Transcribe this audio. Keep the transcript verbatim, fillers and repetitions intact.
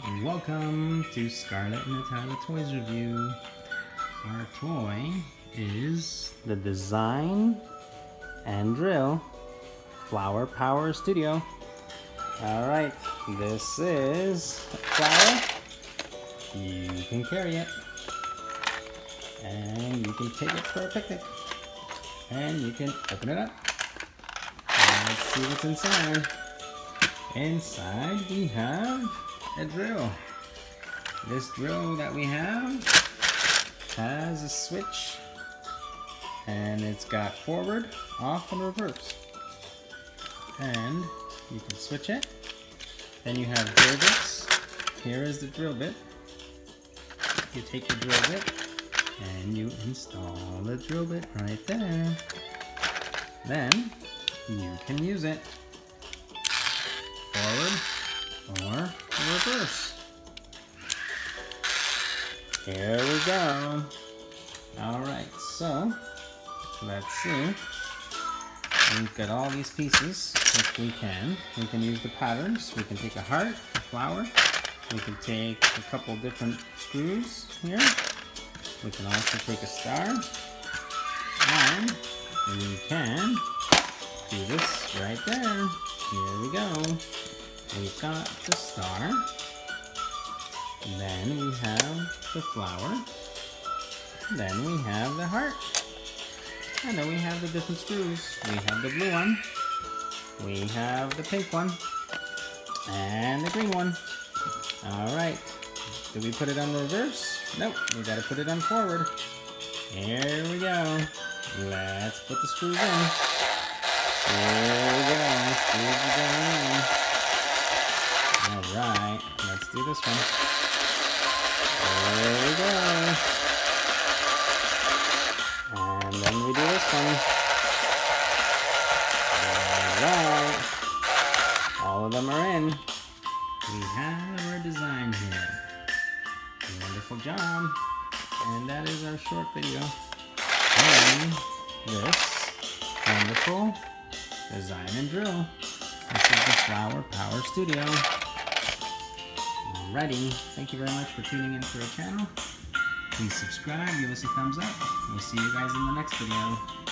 Welcome to Scarlett and Natalia Toys Review. Our toy is the Design and Drill Flower Power Studio. Alright, this is a flower. You can carry it. And you can take it for a picnic. And you can open it up. And let's see what's inside. Inside we have a drill. This drill that we have has a switch, and it's got forward, off, and reverse. And you can switch it. Then you have drill bits. Here is the drill bit. You take the drill bit and you install the drill bit right there. Then you can use it forward or reverse. Here we go. Alright, so let's see. We've got all these pieces which we can. We can use the patterns. We can take a heart, a flower. We can take a couple different screws here. We can also take a star. And we can do this right there. Here we go. We've got the star, then we have the flower, then we have the heart, and then we have the different screws. We have the blue one, we have the pink one, and the green one. Alright, do we put it on the reverse? Nope, we gotta put it on forward. Here we go. Let's put the screws in. Here we go, screws are going in. Alright, let's do this one. There we go. And then we do this one. Alright. All of them are in. We have our design here. Wonderful job. And that is our short video on this wonderful design and drill. This is the Flower Power Studio. Alrighty, thank you very much for tuning in to our channel. Please subscribe, give us a thumbs up. We'll see you guys in the next video.